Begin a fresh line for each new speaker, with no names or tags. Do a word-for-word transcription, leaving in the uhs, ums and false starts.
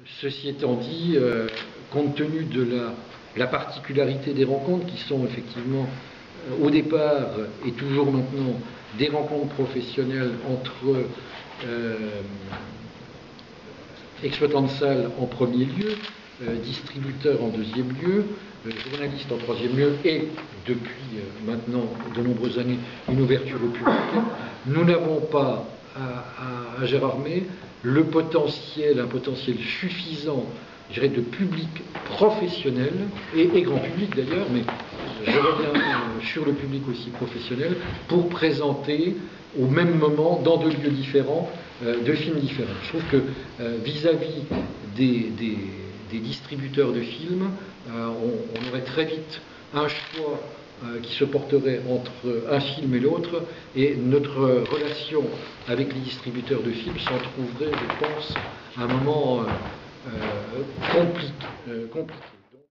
Ceci étant dit, euh, compte tenu de la, la particularité des rencontres, qui sont effectivement euh, au départ et toujours maintenant des rencontres professionnelles entre euh, exploitants de salles en premier lieu, euh, distributeurs en deuxième lieu, euh, journalistes en troisième lieu, et depuis euh, maintenant de nombreuses années une ouverture au public, nous n'avons pas à, à, à Gérardmer le potentiel, un potentiel suffisant, je dirais, de public professionnel, et, et grand public d'ailleurs, mais je reviens euh, sur le public aussi professionnel, pour présenter au même moment, dans deux lieux différents, euh, deux films différents. Je trouve que euh, vis-à-vis des, des, des distributeurs de films, euh, on, on aurait très vite un choix euh, qui se porterait entre un film et l'autre, et notre relation avec les distributeurs de films s'en trouverait, je pense, à un moment euh, euh, compliqué, euh, compliqué.